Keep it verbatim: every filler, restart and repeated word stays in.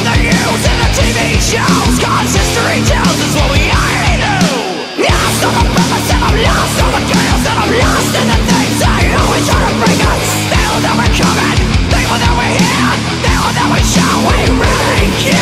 in the news and the T V shows, 'cause history tells us what we already knew. Lost on the purpose and I'm lost on the chaos, and I'm lost in the things they always try to bring us. They know that we're coming, they know that we're here, they know that we shall, we really care.